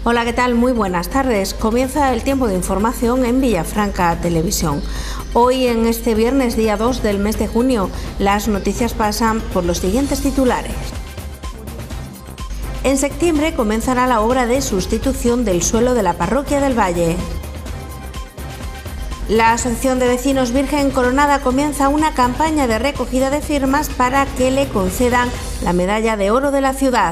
Hola, ¿qué tal? Muy buenas tardes. Comienza el tiempo de información en Villafranca Televisión. Hoy, en este viernes, día 2 del mes de junio, las noticias pasan por los siguientes titulares. En septiembre comenzará la obra de sustitución del suelo de la parroquia del Valle. La Asociación de Vecinos Virgen Coronada comienza una campaña de recogida de firmas para que le concedan la medalla de oro de la ciudad.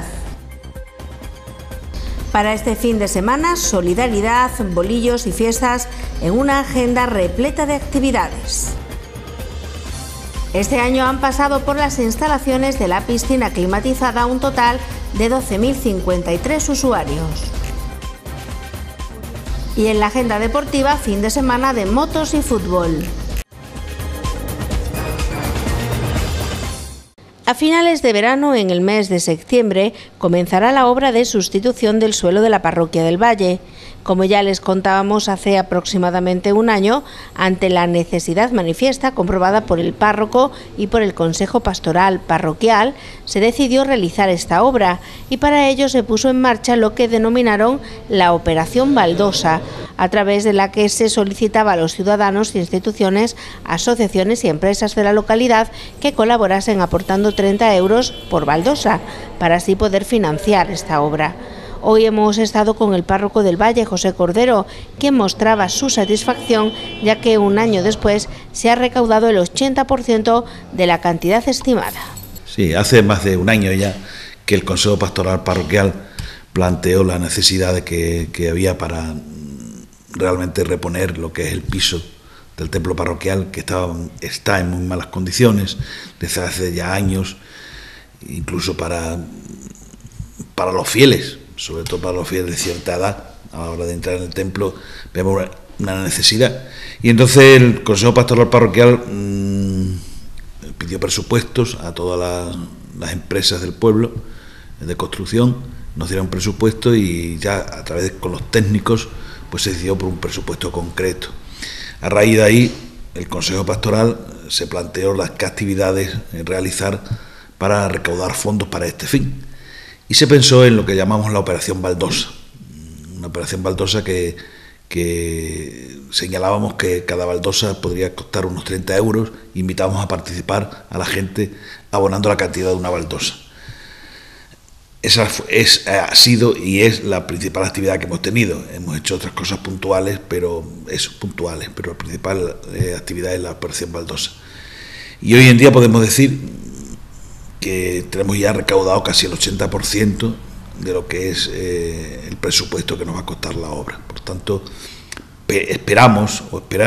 Para este fin de semana, solidaridad, bolillos y fiestas en una agenda repleta de actividades. Este año han pasado por las instalaciones de la piscina climatizada un total de 12.053 usuarios. Y en la agenda deportiva, fin de semana de motos y fútbol. A finales de verano, en el mes de septiembre, comenzará la obra de sustitución del suelo de la parroquia del Valle. Como ya les contábamos hace aproximadamente un año, ante la necesidad manifiesta comprobada por el párroco y por el Consejo Pastoral Parroquial, se decidió realizar esta obra y para ello se puso en marcha lo que denominaron la Operación Baldosa, a través de la que se solicitaba a los ciudadanos, instituciones, asociaciones y empresas de la localidad que colaborasen aportando 30 euros por baldosa, para así poder financiar esta obra. Hoy hemos estado con el párroco del Valle, José Cordero, quien mostraba su satisfacción, ya que un año después se ha recaudado el 80% de la cantidad estimada. Sí, hace más de un año ya que el Consejo Pastoral Parroquial planteó la necesidad que había para realmente reponer lo que es el piso del templo parroquial, que está en muy malas condiciones desde hace ya años, incluso para los fieles, sobre todo para los fieles de cierta edad. A la hora de entrar en el templo vemos una necesidad, y entonces el Consejo Pastoral Parroquial pidió presupuestos a todas las empresas del pueblo de construcción, nos dieron presupuesto y ya a través con los técnicos pues se decidió por un presupuesto concreto. A raíz de ahí, el Consejo Pastoral se planteó las actividades realizar para recaudar fondos para este fin. Y se pensó en lo que llamamos la Operación Baldosa. Una operación baldosa que señalábamos que cada baldosa podría costar unos 30 euros. Invitábamos a participar a la gente abonando la cantidad de una baldosa. Esa ha sido y es la principal actividad que hemos tenido. Hemos hecho otras cosas puntuales, pero la principal actividad es la Operación Baldosa. Y hoy en día podemos decir que tenemos ya recaudado casi el 80% de lo que es el presupuesto que nos va a costar la obra. Por tanto, queremos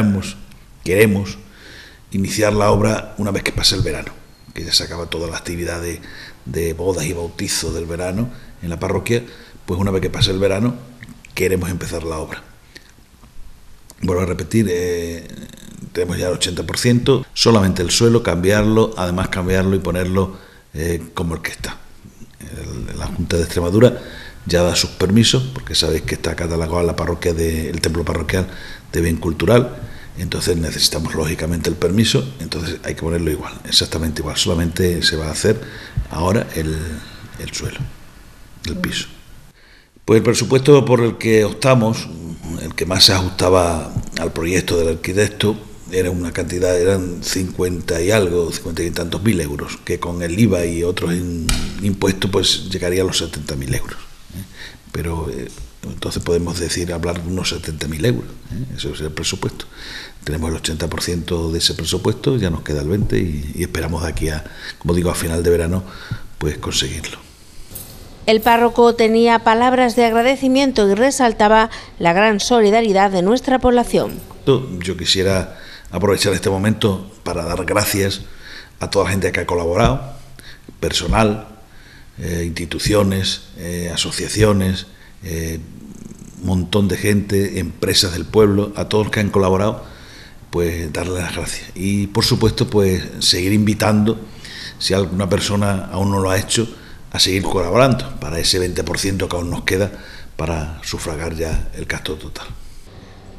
iniciar la obra una vez que pase el verano, que ya se acaba toda la actividad de bodas y bautizos del verano en la parroquia. Pues una vez que pase el verano queremos empezar la obra. Vuelvo a repetir, tenemos ya el 80%, solamente el suelo, cambiarlo y ponerlo como el que está. La Junta de Extremadura ya da sus permisos, porque sabéis que está catalogada la parroquia el templo parroquial de bien cultural. Entonces necesitamos lógicamente el permiso, entonces hay que ponerlo igual, exactamente igual, solamente se va a hacer ahora el suelo, el piso. Pues el presupuesto por el que optamos, el que más se ajustaba al proyecto del arquitecto, era una cantidad, eran 50 y tantos mil euros, que con el IVA y otros impuestos pues llegaría a los 70.000 euros. Pero entonces podemos hablar de unos 70.000 euros, eso es el presupuesto. Tenemos el 80% de ese presupuesto, ya nos queda el 20% y esperamos de aquí a final de verano pues conseguirlo. El párroco tenía palabras de agradecimiento y resaltaba la gran solidaridad de nuestra población. Yo quisiera aprovechar este momento para dar gracias a toda la gente que ha colaborado, personal, instituciones, asociaciones, un montón de gente, empresas del pueblo, a todos los que han colaborado, pues darles las gracias. Y por supuesto, pues seguir invitando, si alguna persona aún no lo ha hecho, a seguir colaborando para ese 20% que aún nos queda para sufragar ya el gasto total.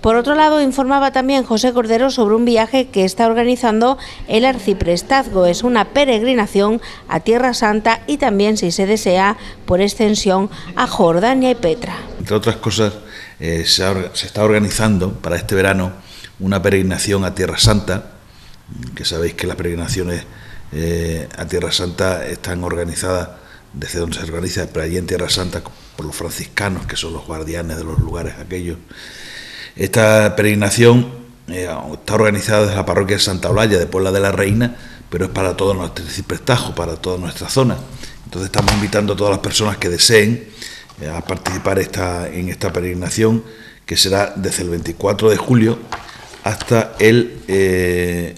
Por otro lado, informaba también José Cordero sobre un viaje que está organizando el Arciprestazgo. Es una peregrinación a Tierra Santa y también, si se desea, por extensión, a Jordania y Petra. Entre otras cosas, se está organizando para este verano una peregrinación a Tierra Santa, que sabéis que las peregrinaciones a Tierra Santa están organizadas desde donde se organiza, pero allí en Tierra Santa por los franciscanos, que son los guardianes de los lugares aquellos. Esta peregrinación está organizada desde la parroquia de Santa Olalla de Puebla de la Reina, pero es para todo nuestro Arciprestazgo, para toda nuestra zona. Entonces estamos invitando a todas las personas que deseen a participar en esta peregrinación, que será desde el 24 de julio hasta el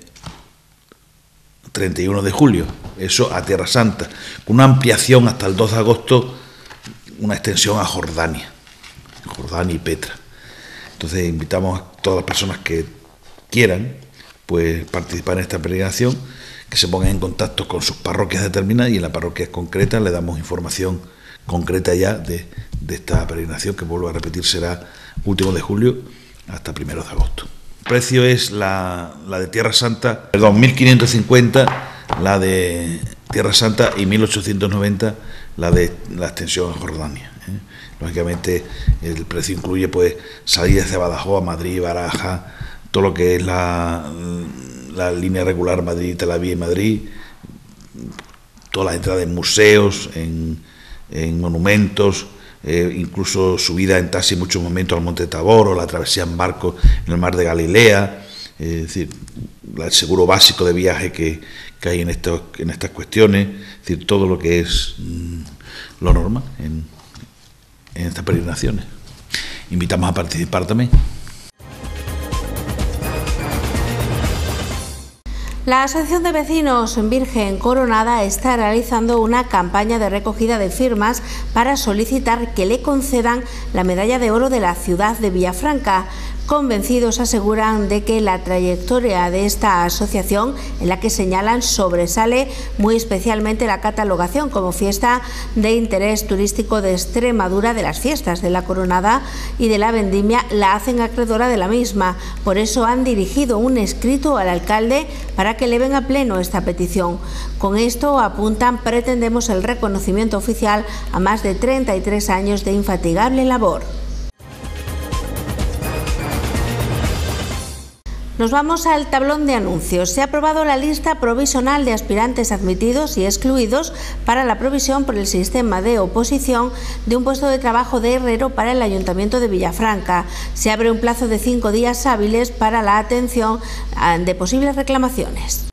31 de julio, eso a Tierra Santa, con una ampliación hasta el 2 de agosto, una extensión a Jordania y Petra. Entonces invitamos a todas las personas que quieran pues participar en esta peregrinación, que se pongan en contacto con sus parroquias determinadas, y en la parroquia concreta le damos información concreta ya de esta peregrinación, que vuelvo a repetir, será último de julio hasta 1 de agosto. El precio es la de Tierra Santa, 1.550 la de Tierra Santa y 1.890 la de la extensión a Jordania. Lógicamente el precio incluye pues salidas de Badajoz a Madrid, Baraja, todo lo que es la línea regular Madrid-Tel Aviv y Madrid, todas las entradas en museos, en monumentos, incluso subida en taxi en muchos momentos al Monte Tabor, o la travesía en barco en el Mar de Galilea, es decir, el seguro básico de viaje que hay en estas cuestiones, es decir, todo lo que es lo normal en estas peregrinaciones. Invitamos a participar también. La Asociación de Vecinos Virgen Coronada está realizando una campaña de recogida de firmas para solicitar que le concedan la medalla de oro de la ciudad de Villafranca. Convencidos aseguran de que la trayectoria de esta asociación, en la que señalan sobresale muy especialmente la catalogación como fiesta de interés turístico de Extremadura de las fiestas de la Coronada y de la Vendimia, la hacen acreedora de la misma. Por eso han dirigido un escrito al alcalde para que eleven a pleno esta petición. Con esto, apuntan, pretendemos el reconocimiento oficial a más de 33 años de infatigable labor. Nos vamos al tablón de anuncios. Se ha aprobado la lista provisional de aspirantes admitidos y excluidos para la provisión por el sistema de oposición de un puesto de trabajo de herrero para el Ayuntamiento de Villafranca. Se abre un plazo de 5 días hábiles para la atención de posibles reclamaciones.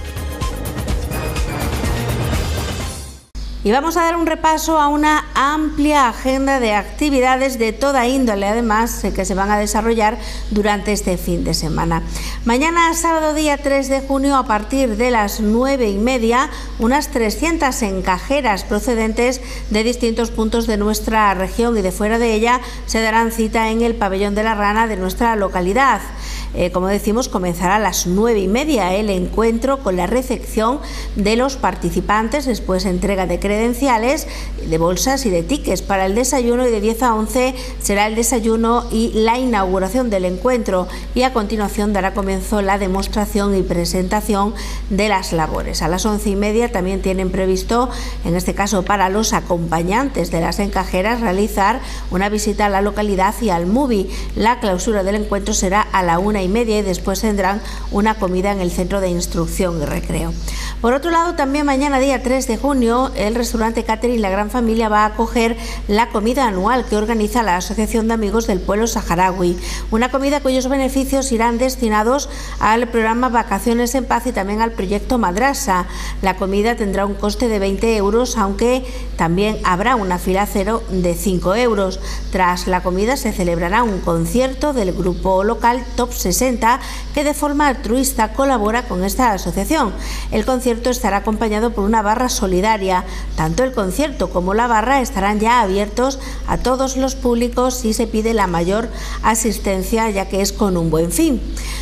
Y vamos a dar un repaso a una amplia agenda de actividades de toda índole, además, que se van a desarrollar durante este fin de semana. Mañana, sábado día 3 de junio, a partir de las 9:30, unas 300 encajeras procedentes de distintos puntos de nuestra región y de fuera de ella se darán cita en el Pabellón de la Rana de nuestra localidad. Como decimos, comenzará a las 9:30 el encuentro con la recepción de los participantes, después entrega de credenciales, de bolsas y de tickets para el desayuno, y de 10 a 11 será el desayuno y la inauguración del encuentro, y a continuación dará comienzo la demostración y presentación de las labores. A las 11:30 también tienen previsto, en este caso para los acompañantes de las encajeras, realizar una visita a la localidad y al MUBI. La clausura del encuentro será a la 1:30 y después tendrán una comida en el Centro de Instrucción y Recreo. Por otro lado, también mañana día 3 de junio el restaurante Catering La Gran Familia va a acoger la comida anual que organiza la Asociación de Amigos del Pueblo Saharaui, una comida cuyos beneficios irán destinados al programa Vacaciones en Paz y también al proyecto Madrasa. La comida tendrá un coste de 20 euros, aunque también habrá una fila cero de 5 euros. Tras la comida se celebrará un concierto del grupo local Top 60 que de forma altruista colabora con esta asociación. El concierto estará acompañado por una barra solidaria. Tanto el concierto como la barra estarán ya abiertos a todos los públicos y se pide la mayor asistencia, ya que es con un buen fin.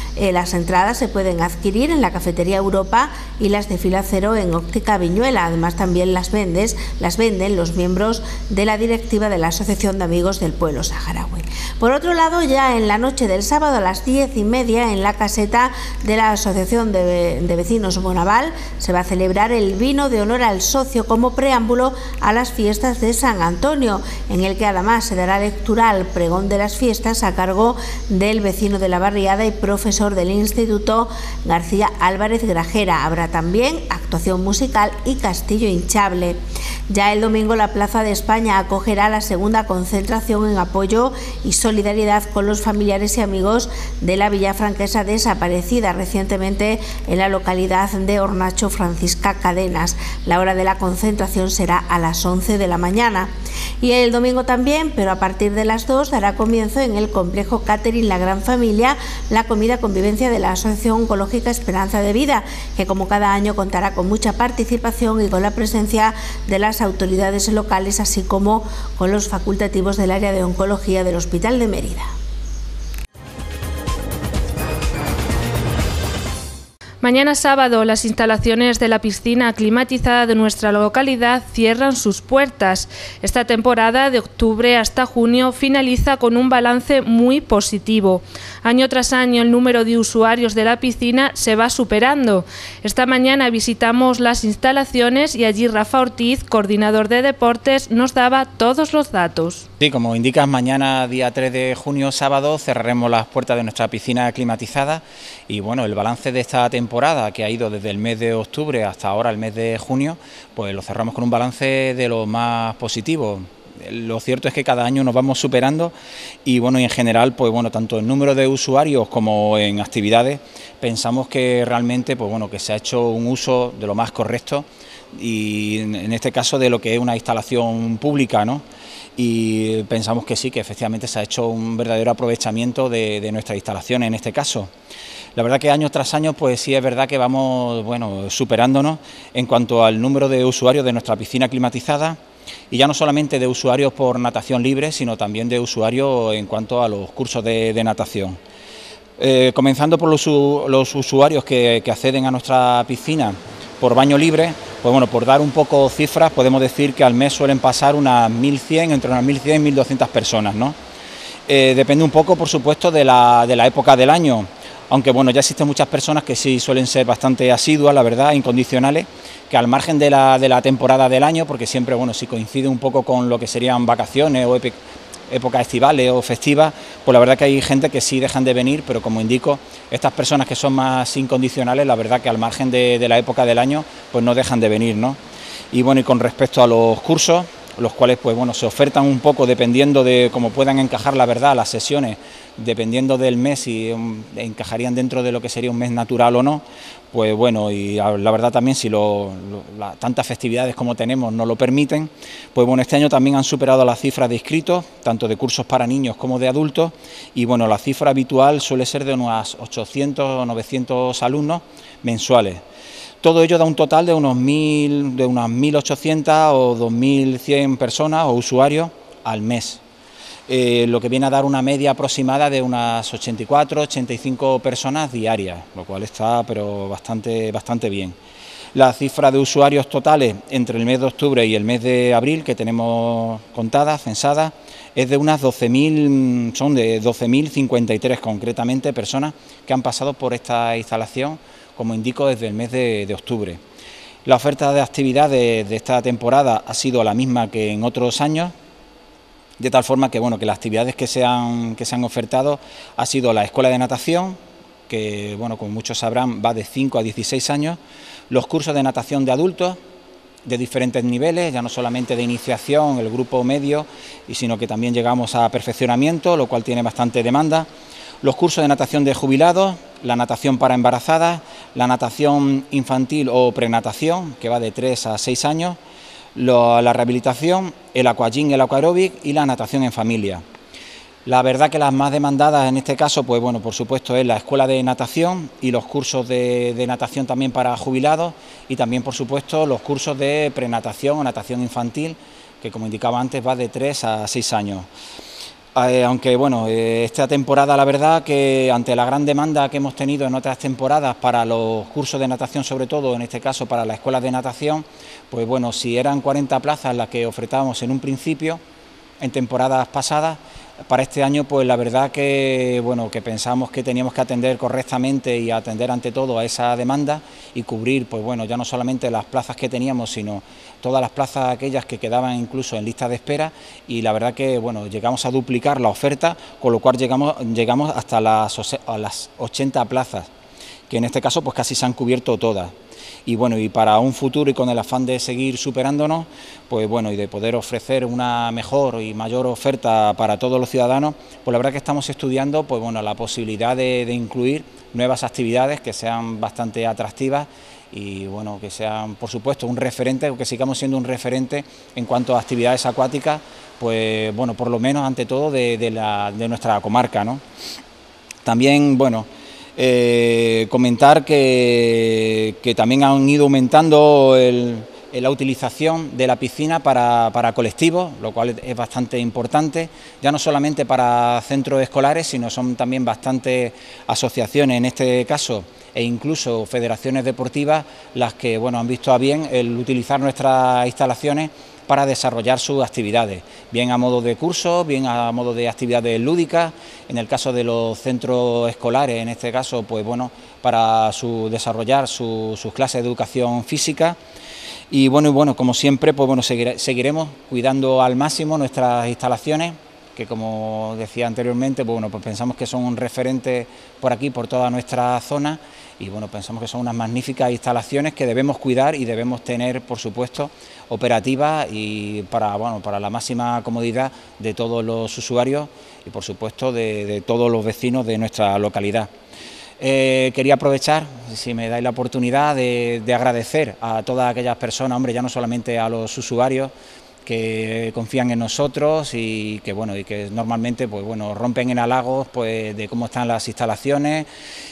Las entradas se pueden adquirir en la Cafetería Europa y las de Fila Cero en Óptica Viñuela. Además, también las venden los miembros de la directiva de la Asociación de Amigos del Pueblo Saharaui. Por otro lado, ya en la noche del sábado a las 10:30, en la caseta de la Asociación de Vecinos Bonaval, se va a celebrar el vino de honor al socio como preámbulo a las fiestas de San Antonio, en el que además se dará lectura al pregón de las fiestas a cargo del vecino de la barriada y profesor del Instituto García Álvarez Grajera. Habrá también actuación musical y castillo hinchable. Ya el domingo la Plaza de España acogerá la segunda concentración en apoyo y solidaridad con los familiares y amigos de la villafranquesa desaparecida recientemente en la localidad de Hornacho, Francisca Cadenas. La hora de la concentración será a las 11 de la mañana. Y el domingo también, pero a partir de las 2, dará comienzo en el complejo Catering La Gran Familia la comida convivencia de la Asociación Oncológica Esperanza de Vida, que como cada año contará con mucha participación y con la presencia de las autoridades locales, así como con los facultativos del área de oncología del Hospital de Mérida. Mañana sábado, las instalaciones de la piscina climatizada de nuestra localidad cierran sus puertas. Esta temporada, de octubre hasta junio, finaliza con un balance muy positivo. Año tras año, el número de usuarios de la piscina se va superando. Esta mañana visitamos las instalaciones y allí Rafa Ortiz, coordinador de deportes, nos daba todos los datos. Sí, como indicas, mañana, día 3 de junio, sábado, cerraremos las puertas de nuestra piscina climatizada y bueno, el balance de esta temporada, que ha ido desde el mes de octubre hasta ahora el mes de junio, pues lo cerramos con un balance de lo más positivo. Lo cierto es que cada año nos vamos superando y bueno, y en general, pues bueno, tanto en número de usuarios como en actividades, pensamos que realmente, pues bueno, que se ha hecho un uso de lo más correcto y en este caso de lo que es una instalación pública, ¿no? Y pensamos que sí, que efectivamente se ha hecho un verdadero aprovechamiento de nuestras instalaciones en este caso. La verdad que año tras año, pues sí es verdad que vamos, bueno, superándonos en cuanto al número de usuarios de nuestra piscina climatizada, y ya no solamente de usuarios por natación libre, sino también de usuarios en cuanto a los cursos de natación. Comenzando por los usuarios que acceden a nuestra piscina por baño libre, pues bueno, por dar un poco cifras, podemos decir que al mes suelen pasar unas 1.100, entre unas 1.100 y 1.200 personas, ¿no? Depende un poco, por supuesto, de la época del año, aunque bueno, ya existen muchas personas que sí suelen ser bastante asiduas, la verdad, incondicionales, que al margen de la temporada del año, porque siempre, bueno, si coincide un poco con lo que serían vacaciones o épocas estivales o festivas, pues la verdad que hay gente que sí dejan de venir, pero como indico, estas personas que son más incondicionales, la verdad que al margen de la época del año, pues no dejan de venir, ¿no? Y bueno, y con respecto a los cursos, los cuales pues bueno, se ofertan un poco dependiendo de cómo puedan encajar, la verdad, las sesiones, dependiendo del mes, si encajarían dentro de lo que sería un mes natural o no, pues bueno, y la verdad también si tantas festividades como tenemos nos lo permiten, pues bueno, este año también han superado las cifras de inscritos, tanto de cursos para niños como de adultos, y bueno, la cifra habitual suele ser de unos 800 o 900 alumnos mensuales. Todo ello da un total de unas 1.800 o 2.100 personas o usuarios al mes, lo que viene a dar una media aproximada de unas 84, 85 personas diarias, lo cual está pero bastante bien. La cifra de usuarios totales entre el mes de octubre y el mes de abril que tenemos contadas, censadas, es de unas 12.000, son de 12.053 concretamente personas que han pasado por esta instalación, como indico, desde el mes de octubre. La oferta de actividades de esta temporada ha sido la misma que en otros años, de tal forma que, bueno, que las actividades que se han ofertado ha sido la escuela de natación, que, bueno, como muchos sabrán, va de 5 a 16 años, los cursos de natación de adultos, de diferentes niveles, ya no solamente de iniciación, el grupo medio, sino que también llegamos a perfeccionamiento, lo cual tiene bastante demanda, los cursos de natación de jubilados, la natación para embarazadas, la natación infantil o prenatación, que va de 3 a 6 años, la rehabilitación, el aquagym, el aquaróbic y la natación en familia. La verdad que las más demandadas en este caso, pues bueno, por supuesto es la escuela de natación y los cursos de natación también para jubilados y también, por supuesto, los cursos de prenatación o natación infantil, que como indicaba antes va de 3 a 6 años. Aunque bueno, esta temporada la verdad que ante la gran demanda que hemos tenido en otras temporadas para los cursos de natación, sobre todo en este caso para las escuelas de natación, pues bueno, si eran 40 plazas las que ofertábamos en un principio, en temporadas pasadas, para este año pues la verdad que bueno, que pensamos que teníamos que atender correctamente y atender ante todo a esa demanda y cubrir pues bueno, ya no solamente las plazas que teníamos, sino todas las plazas aquellas que quedaban incluso en lista de espera, y la verdad que bueno, llegamos a duplicar la oferta, con lo cual llegamos hasta las 80 plazas, que en este caso pues casi se han cubierto todas. Y bueno, y para un futuro y con el afán de seguir superándonos, pues bueno, y de poder ofrecer una mejor y mayor oferta para todos los ciudadanos, pues la verdad que estamos estudiando pues bueno, la posibilidad de incluir nuevas actividades que sean bastante atractivas y bueno, que sean por supuesto un referente, o que sigamos siendo un referente en cuanto a actividades acuáticas, pues bueno, por lo menos ante todo de nuestra comarca, ¿no? También, bueno, comentar que también han ido aumentando la utilización de la piscina para colectivos, lo cual es bastante importante, ya no solamente para centros escolares, sino son también bastantes asociaciones en este caso e incluso federaciones deportivas las que bueno, han visto a bien el utilizar nuestras instalaciones para desarrollar sus actividades, bien a modo de cursos, bien a modo de actividades lúdicas, en el caso de los centros escolares, en este caso, pues bueno, para desarrollar sus clases de educación física. Y bueno, como siempre, pues bueno, seguiremos cuidando al máximo nuestras instalaciones, que como decía anteriormente, pues bueno, pues pensamos que son un referente por aquí, por toda nuestra zona, y bueno, pensamos que son unas magníficas instalaciones que debemos cuidar y debemos tener, por supuesto, operativas y para la máxima comodidad de todos los usuarios y por supuesto de todos los vecinos de nuestra localidad. Quería aprovechar, si me dais la oportunidad, de agradecer a todas aquellas personas, hombre, ya no solamente a los usuarios que confían en nosotros y que bueno, y que normalmente pues bueno, rompen en halagos pues de cómo están las instalaciones,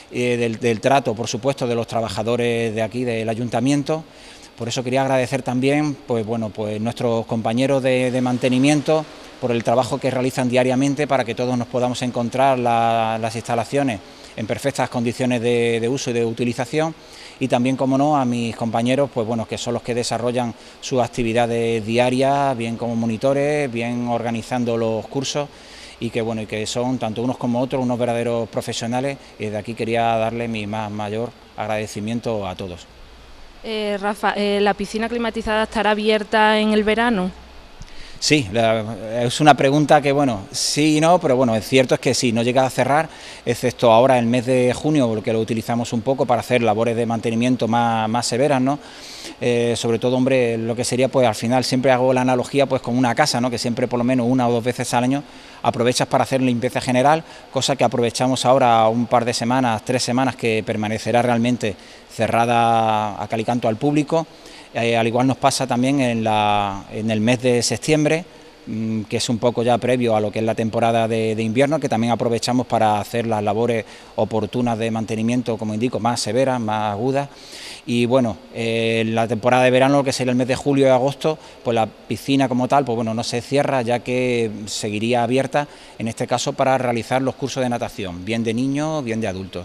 del trato, por supuesto, de los trabajadores de aquí del ayuntamiento. Por eso quería agradecer también pues bueno, pues nuestros compañeros de mantenimiento por el trabajo que realizan diariamente para que todos nos podamos encontrar las instalaciones en perfectas condiciones de uso y de utilización, y también, como no, a mis compañeros, pues bueno, que son los que desarrollan sus actividades diarias, bien como monitores, bien organizando los cursos, y que bueno, y que son tanto unos como otros unos verdaderos profesionales, y desde aquí quería darle mi mayor agradecimiento a todos. Rafa, ¿la piscina climatizada estará abierta en el verano? Sí, es una pregunta que, bueno, sí y no, pero bueno, es cierto es que sí, no llega a cerrar, excepto ahora el mes de junio, porque lo utilizamos un poco para hacer labores de mantenimiento más severas, ¿no? Sobre todo, hombre, lo que sería, pues al final siempre hago la analogía pues con una casa, ¿no? Que siempre por lo menos 1 o 2 veces al año aprovechas para hacer limpieza general, cosa que aprovechamos ahora un par de semanas, 3 semanas, que permanecerá realmente cerrada a cal y canto al público. Al igual nos pasa también en el mes de septiembre, que es un poco ya previo a lo que es la temporada de invierno, que también aprovechamos para hacer las labores oportunas de mantenimiento, como indico, más severas, más agudas. Y bueno, la temporada de verano, que sería el mes de julio y agosto, pues la piscina como tal, pues bueno, no se cierra, ya que seguiría abierta, en este caso para realizar los cursos de natación, bien de niños, bien de adultos.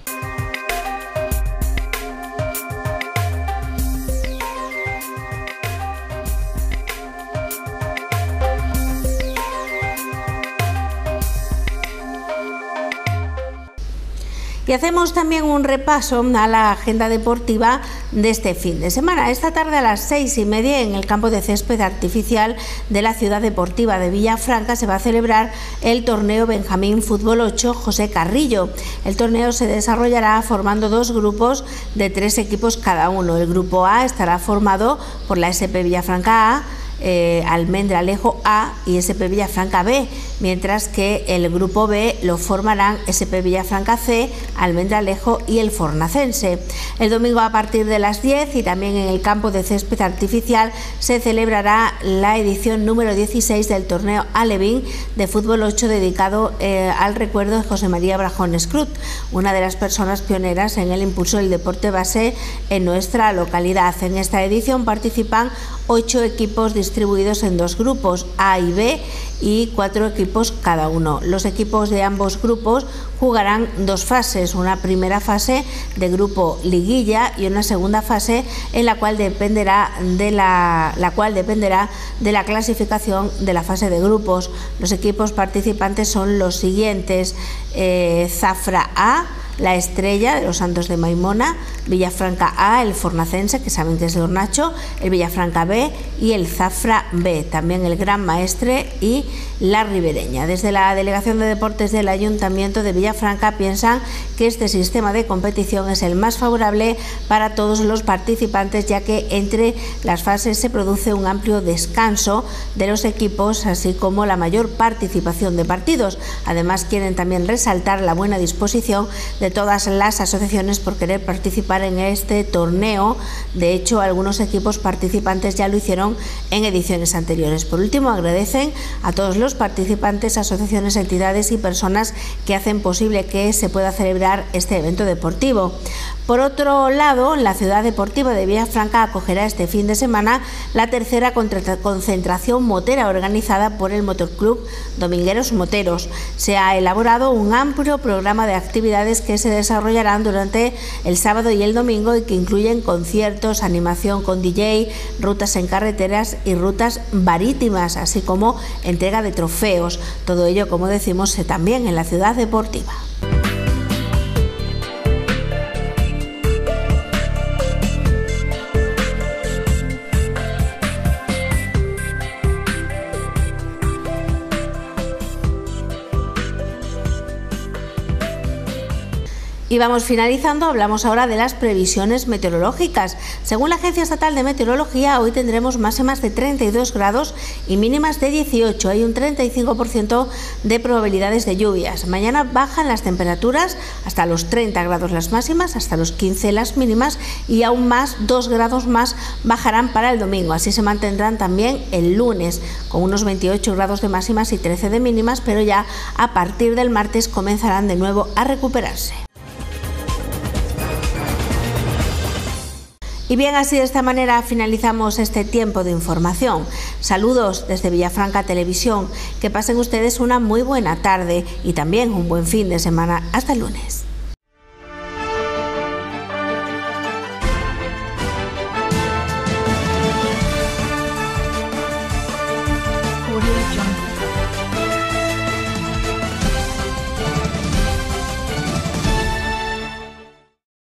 Y hacemos también un repaso a la agenda deportiva de este fin de semana. Esta tarde a las 6:30 en el campo de césped artificial de la Ciudad Deportiva de Villafranca se va a celebrar el torneo Benjamín Fútbol 8 José Carrillo. El torneo se desarrollará formando 2 grupos de 3 equipos cada uno. El grupo A estará formado por la SP Villafranca A, Almendralejo A y SP Villafranca B, mientras que el grupo B lo formarán SP Villafranca C, Almendralejo y el Fornacense. El domingo a partir de las 10 y también en el campo de césped artificial se celebrará la edición número 16 del torneo Alevín de fútbol 8 dedicado al recuerdo de José María Brajón Escrut, una de las personas pioneras en el impulso del deporte base en nuestra localidad. En esta edición participan 8 equipos distribuidos en 2 grupos, A y B, y 4 equipos cada uno. Los equipos de ambos grupos jugarán 2 fases, una primera fase de grupo liguilla y una segunda fase en la cual dependerá de la clasificación de la fase de grupos. Los equipos participantes son los siguientes: Zafra A, La Estrella de los Santos de Maimona, Villafranca A, el Fornacense, que saben que es de Hornacho, el Villafranca B y el Zafra B, también el Gran Maestre y la Ribereña. Desde la Delegación de Deportes del Ayuntamiento de Villafranca piensan que este sistema de competición es el más favorable para todos los participantes, ya que entre las fases se produce un amplio descanso de los equipos, así como la mayor participación de partidos. Además, quieren también resaltar la buena disposición de todas las asociaciones por querer participar en este torneo. De hecho, algunos equipos participantes ya lo hicieron en ediciones anteriores. Por último, agradecen a todos los participantes, asociaciones, entidades y personas que hacen posible que se pueda celebrar este evento deportivo. Por otro lado, la ciudad deportiva de Villafranca acogerá este fin de semana la tercera concentración motera organizada por el Motorclub Domingueros Moteros. Se ha elaborado un amplio programa de actividades que se desarrollarán durante el sábado y el domingo y que incluyen conciertos, animación con DJ, rutas en carreteras y rutas marítimas, así como entrega de trofeos. Todo ello, como decimos, también en la ciudad deportiva. Y vamos finalizando, hablamos ahora de las previsiones meteorológicas. Según la Agencia Estatal de Meteorología, hoy tendremos máximas de 32 grados y mínimas de 18. Hay un 35% de probabilidades de lluvias. Mañana bajan las temperaturas hasta los 30 grados las máximas, hasta los 15 las mínimas y aún más, 2 grados más bajarán para el domingo. Así se mantendrán también el lunes, con unos 28 grados de máximas y 13 de mínimas, pero ya a partir del martes comenzarán de nuevo a recuperarse. Y bien, así de esta manera finalizamos este tiempo de información. Saludos desde Villafranca Televisión. Que pasen ustedes una muy buena tarde y también un buen fin de semana. Hasta el lunes.